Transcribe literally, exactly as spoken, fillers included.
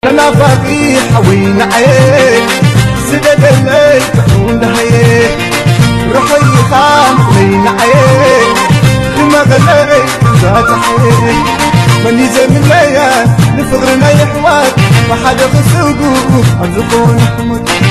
أنا باقي حوين عيك سدد الليل تحون دهيك روحي خام لين عيك لما غليك ذات حيك مني زمن ليا نفغرنا يحوات ما حدا غسوقو أرزقون أحمد